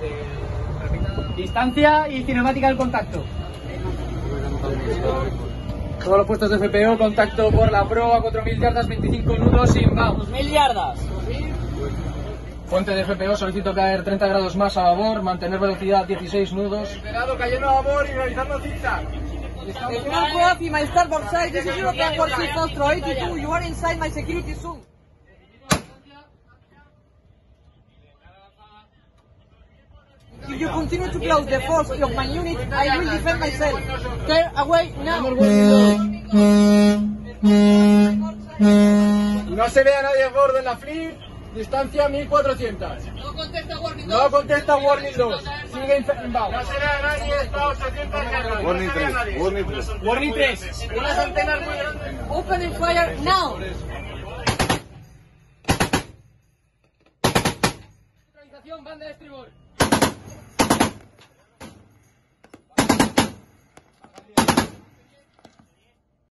Distancia y cinemática del contacto. Todos los puestos de FPO, contacto por la Pro a 4000 yardas, 25 nudos, inbound. 2000 yardas. Fuente de FPO, solicito caer 30 grados más a babor, mantener velocidad 16 nudos. Esperado, cayendo a babor y realizando zigzag. Snap off in my starboard side. This is European Port 6 Austro 82. You are inside my security zone. If you continue to close the force of my unit, I will defend myself. Tear away now. No se ve a nadie a bordo en la Fleet. Distancia 1400. No contesta warning. No contesta Warning 2. Sigue inbound. No se ve a nadie, está a 800 yardas. Warning 3. Warning 3. Warning 3. Unas antenas muy grandes. Open fire now. Neutralización, banda de estribor.